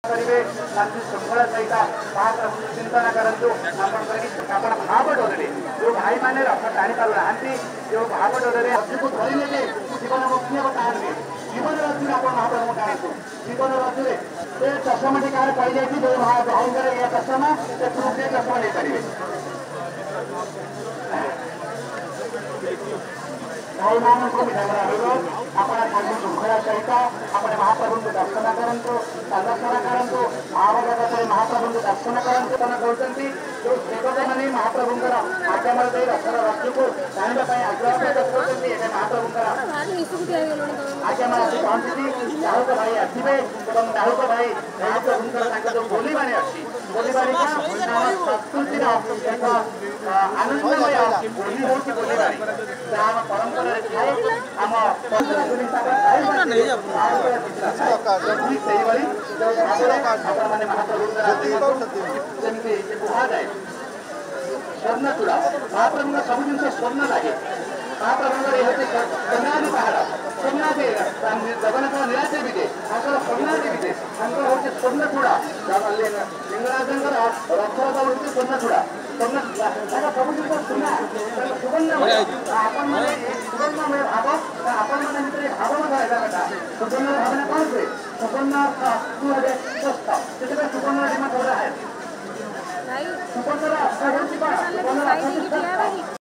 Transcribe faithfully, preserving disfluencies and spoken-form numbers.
करेंगे शांति श्रृंखला सहित महाप्रभु चिंतन करूँ आप भाव डोरे जो भाई मैंने रथ टाणी पार ना जो भाव डोरे रथी को धरने जे जीवन मुक्ति को टाणवे जीवन रथी आप महाप्रभु टाणु जीवन रथी से चषमाटी कार पाई जाए जो भाई ये चषमा से तुरंत चषमा नहीं पारे भाई मान को अपना शांति श्रृंखला सहित अपने महाप्रभु को दर्शन करूँ संदर्शन करूँ महाभारत महाप्रभु को दर्शन करूँ कहते जो सेवक मैंने महाप्रभु आज्ञा दे रथर रथ को जानापी आग्रह प्रकट करते महाप्रभु आज्ञा आसी पहुंची दाहुक भाई आसवे और दाहुक भाई महाप्रभु जो बोली बाणी अच्छी बोली बाणी संस्कृतिर एक आनंदमय बोली हूँ बोली बाणी आम परंपरा आम स्वर्ण चूड़ा महाप्रभु सब जिन स्वर्ण लगे महाप्रभु स्वर्णादी पहाड़ स्वर्णादी जगन्नाथ नीलाद्री विजे स्वर्णादी विजे हूँ स्वर्ण चूड़ा लिंगराज रथरथ हूँ स्वर्ण चूड़ा स्वर्ण सब जिन सुना सुवर्णमय आपण मैंने सुवर्णमय भाव आपण मैंने भितर भावना था सुवर्ण भावना कौन हुए सुवर्ण स्वस्थ से सुवर्ण है सुवर्ण